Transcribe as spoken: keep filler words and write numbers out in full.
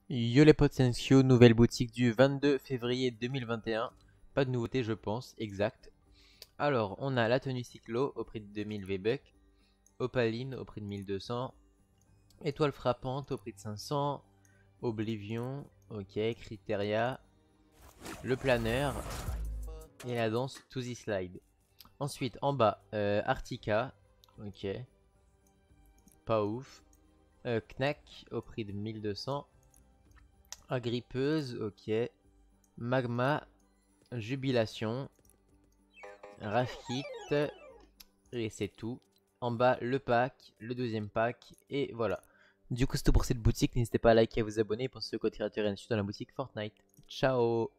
Yo les potes, c'est Nsio, nouvelle boutique du vingt-deux février deux mille vingt et un. Pas de nouveauté je pense, exact. Alors, on a la tenue Cyclo au prix de deux mille V-Bucks, Opaline au prix de mille deux cents, Étoile frappante au prix de cinq cents, Oblivion, ok, Criteria, le planeur et la danse To The Slide. Ensuite, en bas, euh, Artica, ok, pas ouf. Euh, Knack au prix de mille deux cents, Agrippeuse, ok, Magma, Jubilation, Rafkit, et c'est tout. En bas, le pack, le deuxième pack, et voilà. Du coup, c'est tout pour cette boutique. N'hésitez pas à liker et à vous abonner. Et pensez au code créateur N S U dans la boutique Fortnite. Ciao!